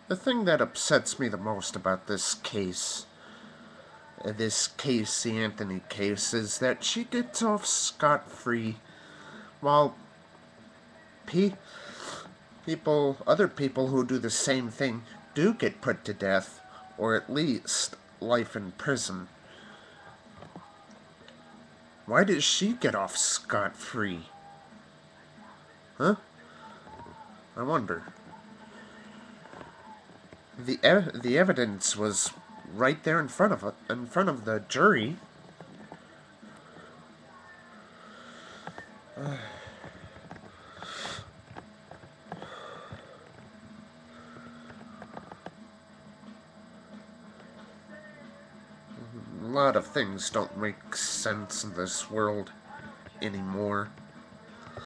The thing that upsets me the most about this Casey Anthony case, is that she gets off scot-free, while pe- other people who do the same thing do get put to death, or at least life in prison. Why does she get off scot-free? Huh? I wonder. The evidence was right there in front of the jury. A lot of things don't make sense in this world anymore.